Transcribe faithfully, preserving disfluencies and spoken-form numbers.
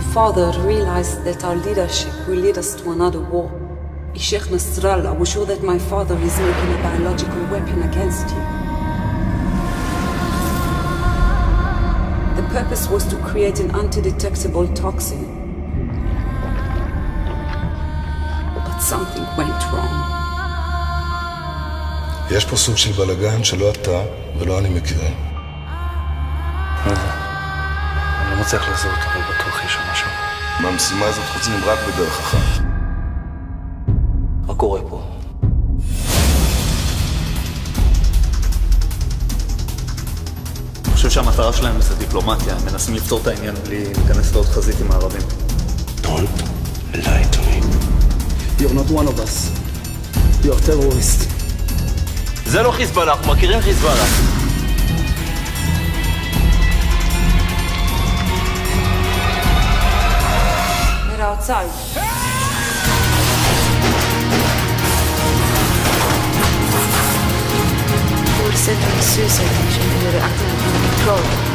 father realized that our leadership will lead us to another war. Sheikh Nasrallah was sure that my father is making a biological weapon against you. The purpose was to create an anti-detectable toxin. But something went wrong. יש פה סוג של בלגן שלא אתה ולא אני מכירים. מה זה? אני לא מצליח לזהות, אבל בטוח יש שם משהו. מהמשימה הזאת חוצים רק בדרך אחת. מה קורה פה? אני חושב שהמטרה שלהם זה דיפלומטיה. הם מנסים לפתור את העניין בלי להיכנס לעוד חזית עם הערבים. Don't lie to me. You're not one of us. You're a terrorist. זה לא חיזבאללה, אנחנו מכירים חיזבאללה. They're outside. They were sent on a suicide mission and they were acting under control.